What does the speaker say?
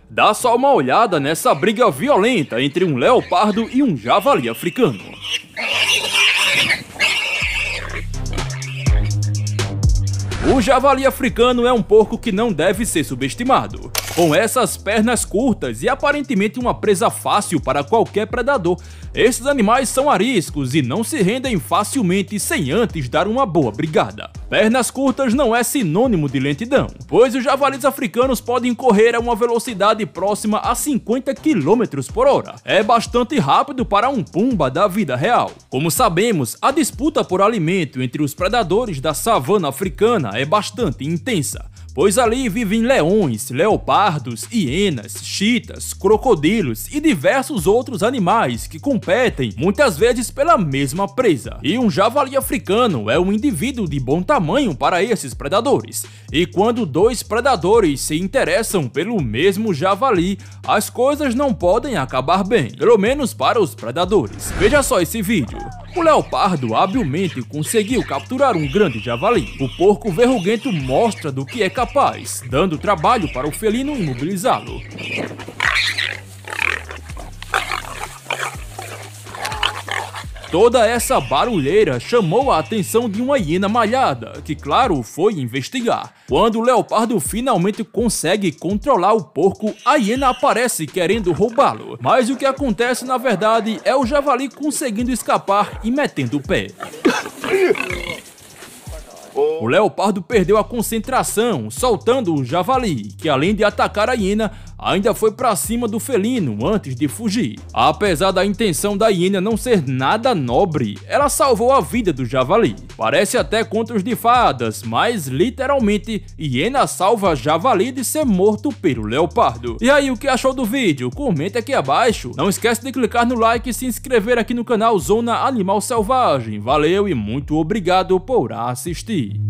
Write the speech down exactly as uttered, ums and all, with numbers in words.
Dá só uma olhada nessa briga violenta entre um leopardo e um javali africano. O javali africano é um porco que não deve ser subestimado. Com essas pernas curtas e aparentemente uma presa fácil para qualquer predador, esses animais são ariscos e não se rendem facilmente sem antes dar uma boa brigada. Pernas curtas não é sinônimo de lentidão, pois os javalis africanos podem correr a uma velocidade próxima a cinquenta quilômetros por hora. É bastante rápido para um pumba da vida real. Como sabemos, a disputa por alimento entre os predadores da savana africana é bastante intensa, pois ali vivem leões, leopardos, hienas, chitas, crocodilos e diversos outros animais que competem muitas vezes pela mesma presa. E um javali africano é um indivíduo de bom tamanho para esses predadores. E quando dois predadores se interessam pelo mesmo javali, as coisas não podem acabar bem, pelo menos para os predadores. Veja só esse vídeo. O leopardo habilmente conseguiu capturar um grande javali. O porco verruguento mostra do que é capaz, dando trabalho para o felino imobilizá-lo. Toda essa barulheira chamou a atenção de uma hiena malhada, que claro, foi investigar. Quando o leopardo finalmente consegue controlar o porco, a hiena aparece querendo roubá-lo. Mas o que acontece na verdade é o javali conseguindo escapar e metendo o pé. O leopardo perdeu a concentração, soltando o javali, que além de atacar a hiena, ainda foi pra cima do felino antes de fugir. Apesar da intenção da hiena não ser nada nobre, ela salvou a vida do javali. Parece até contos de fadas, mas literalmente, hiena salva javali de ser morto pelo leopardo. E aí, o que achou do vídeo? Comenta aqui abaixo. Não esquece de clicar no like e se inscrever aqui no canal Zona Animal Selvagem. Valeu e muito obrigado por assistir.